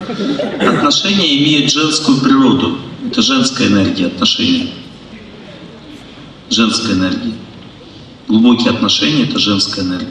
Отношения имеют женскую природу. Это женская энергия отношений. Женская энергия. Глубокие отношения — это женская энергия.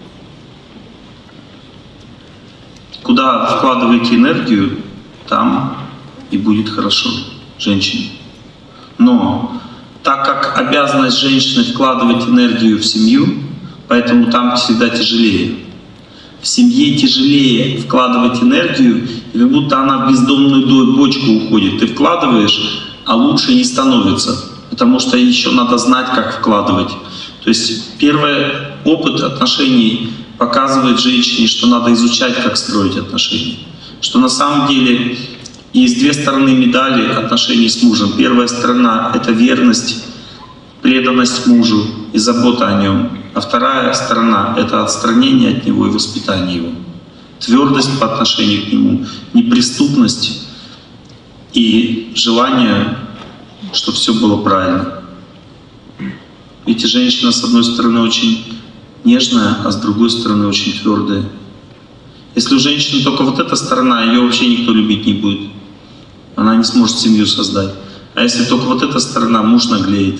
Куда вкладываете энергию, там и будет хорошо женщине. Но так как обязанность женщины вкладывать энергию в семью, поэтому там всегда тяжелее. В семье тяжелее вкладывать энергию, и как будто она в бездонную бочку уходит. Ты вкладываешь, а лучше не становится, потому что еще надо знать, как вкладывать. То есть первый опыт отношений показывает женщине, что надо изучать, как строить отношения. Что на самом деле есть две стороны медали отношений с мужем. Первая сторона — это верность, преданность мужу и забота о нем. А вторая сторона — это отстранение от него и воспитание его. Твердость по отношению к нему, неприступность и желание, чтобы все было правильно. Видите, женщина с одной стороны очень нежная, а с другой стороны очень твердая. Если у женщины только вот эта сторона, ее вообще никто любить не будет. Она не сможет семью создать. А если только вот эта сторона, муж наглеет.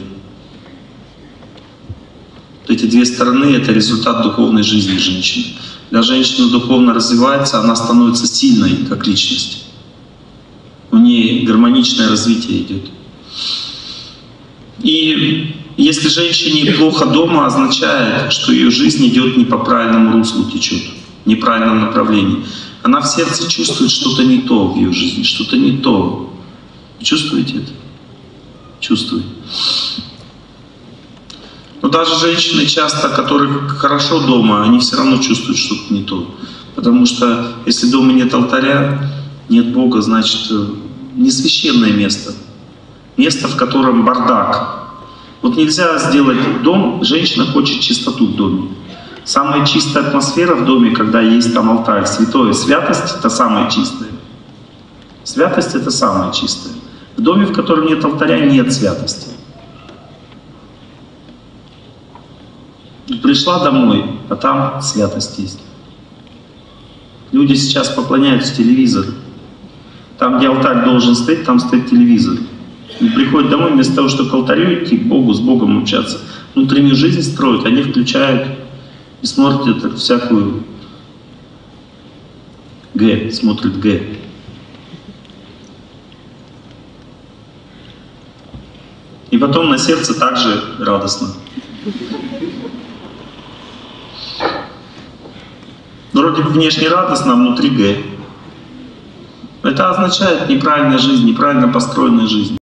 Эти две стороны — это результат духовной жизни женщины. Когда женщина духовно развивается, она становится сильной как личность. У нее гармоничное развитие идет. И если женщине плохо дома, означает, что ее жизнь идет не по правильному руслу, течет, в неправильном направлении. Она в сердце чувствует что-то не то в ее жизни, что-то не то. Чувствуете это? Чувствует. Но даже женщины часто, которые хорошо дома, они все равно чувствуют что-то не то. Потому что если дома нет алтаря, нет Бога, значит, не священное место. Место, в котором бардак. Вот нельзя сделать дом, женщина хочет чистоту в доме. Самая чистая атмосфера в доме, когда есть там алтарь, святое. Святость — это самое чистое. Святость — это самое чистое. В доме, в котором нет алтаря, нет святости. Пришла домой, а там святость есть. Люди сейчас поклоняются телевизору. Там, где алтарь должен стоять, там стоит телевизор. И приходят домой, вместо того, чтобы к алтарю идти, к Богу, с Богом общаться, внутреннюю жизнь строят, они включают и смотрят это, всякую смотрят Г. И потом на сердце также радостно. Вроде бы внешне радостно, а внутри Г. Это означает неправильная жизнь, неправильно построенная жизнь.